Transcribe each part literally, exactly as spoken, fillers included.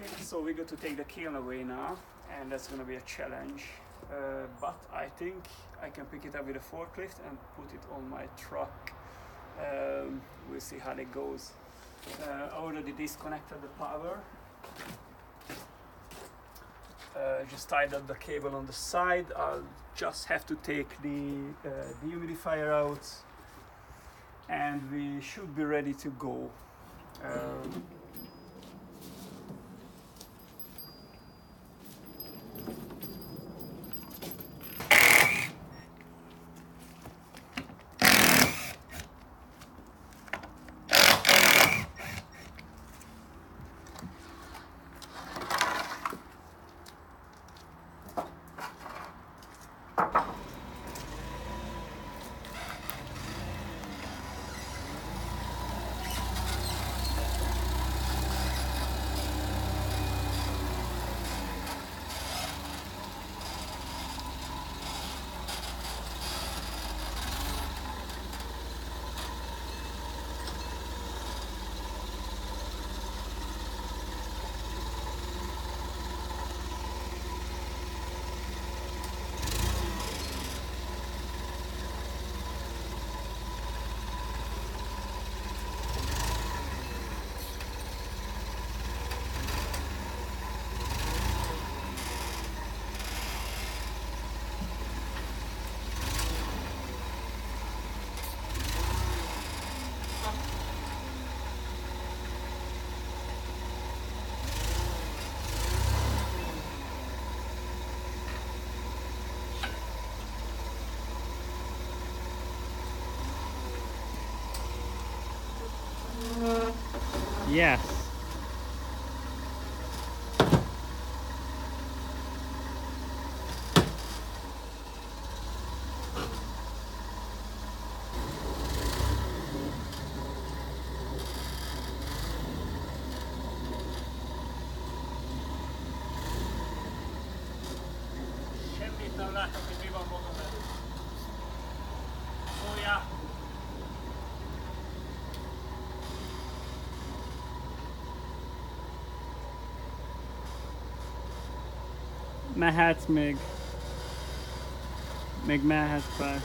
Okay, so we got to take the kiln away now, and that's gonna be a challenge. Uh, but I think I can pick it up with a forklift and put it on my truck. Um, we'll see how it goes. Uh, I already disconnected the power. Uh, just tied up the cable on the side. I'll just have to take the uh, dehumidifier out, and we should be ready to go. Um, Yes. Semmit nem látok, hogy mi van magam előtt. Szóljál! Mehetsz még. Még mehetsz persze.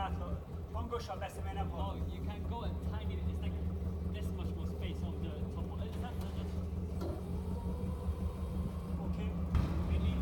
látló. Hangosabb lesz, mert nem Oh, hallom. you can go a tiny. It's like this much more space on the top. Is that, Oké. really